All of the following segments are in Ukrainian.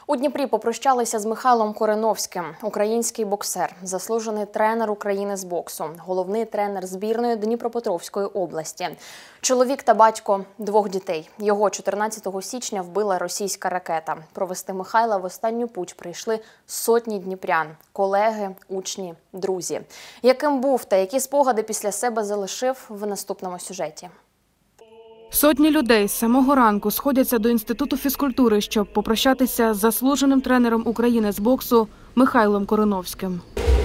У Дніпрі попрощалися з Михайлом Кореновським. Український боксер, заслужений тренер України з боксу, головний тренер збірної Дніпропетровської області. Чоловік та батько 2 дітей. Його 14 січня вбила російська ракета. Провести Михайла в останню путь прийшли сотні дніпрян – колеги, учні, друзі. Яким був та які спогади після себе залишив – в наступному сюжеті. Сотні людей з самого ранку сходяться до Інституту фізкультури, щоб попрощатися з заслуженим тренером України з боксу Михайлом Кореновським.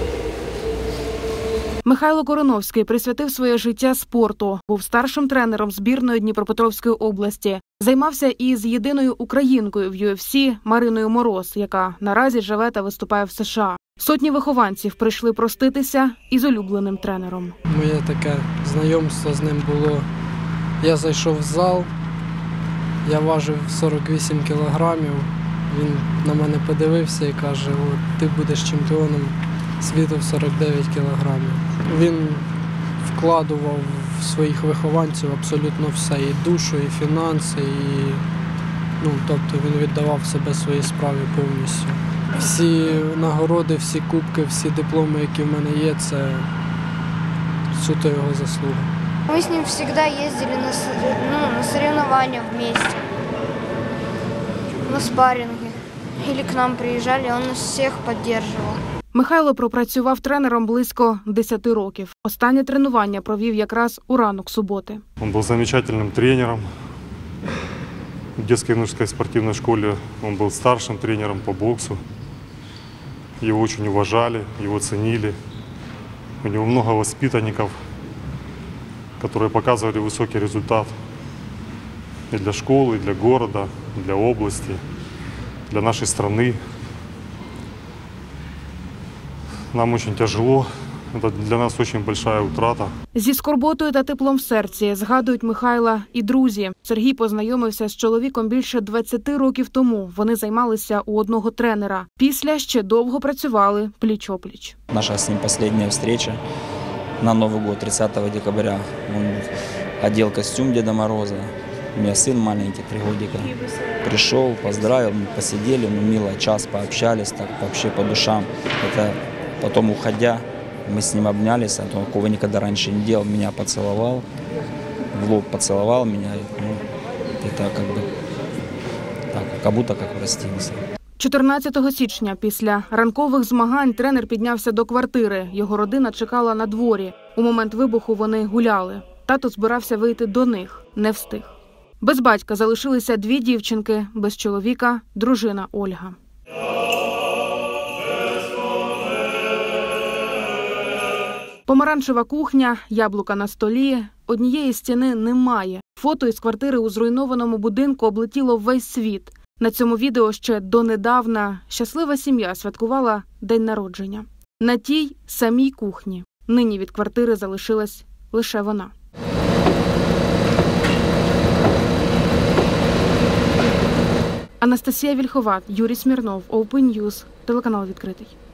Михайло Кореновський присвятив своє життя спорту, був старшим тренером збірної Дніпропетровської області, займався і з єдиною українкою в UFC Мариною Мороз, яка наразі живе та виступає в США. Сотні вихованців прийшли проститися із улюбленим тренером. Моє таке знайомство з ним було. Я зайшов в зал, я важив 48 кілограмів, він на мене подивився і каже: "От, ти будеш чемпіоном світу в 49 кілограмів". Він вкладував в своїх вихованців абсолютно все, і душу, і фінанси, і тобто він віддавав себе своїй справі повністю. Всі нагороди, всі кубки, всі дипломи, які в мене є, це суто його заслуга. Мы с ним всегда ездили на соревнования вместе, на спарринги. Или к нам приезжали, он нас всех поддерживал. Михайло пропрацював тренером близько 10 років. Останнє тренування провів якраз у ранок суботи. Он был замечательным тренером. В детской и юношеской спортивной школе он был старшим тренером по боксу. Его очень уважали, его ценили. У него много воспитанников, которые показывали высокий результат и для школы, и для города, и для области, для нашей страны. Нам очень тяжело, это для нас очень большая утрата. Зі скорботою та теплом в серці згадують Михайла і друзі. Сергій познайомився з чоловіком більше 20 років тому. Вони займалися у одного тренера. Після ще довго працювали пліч-опліч. Наша з ним остання зустріча на Новый год, 30 декабря. Он одел костюм Деда Мороза. У меня сын маленький, 3 годика. Пришел, поздравил, мы посидели, мило, час пообщались, так вообще по душам. Это потом, уходя, мы с ним обнялись, такого никогда раньше не делал. Меня поцеловал, в лоб поцеловал меня. Это как будто как простился. 14 січня після ранкових змагань тренер піднявся до квартири. Його родина чекала на дворі. У момент вибуху вони гуляли. Тато збирався вийти до них. Не встиг. Без батька залишилися 2 дівчинки, без чоловіка – дружина Ольга. Помаранчева кухня, яблука на столі. Однієї стіни немає. Фото із квартири у зруйнованому будинку облетіло весь світ. На цьому відео ще донедавна щаслива сім'я святкувала день народження. На тій самій кухні. Нині від квартири залишилась лише вона. Анастасія Вільховат, Юрій Смірнов, Open News, телеканал «Відкритий».